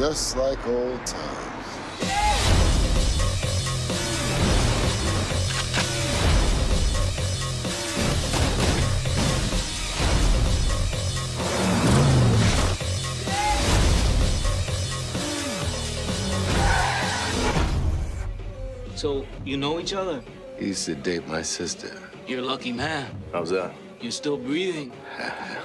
just like old times. So, you know each other? He used to date my sister. You're a lucky man. How's that? You're still breathing.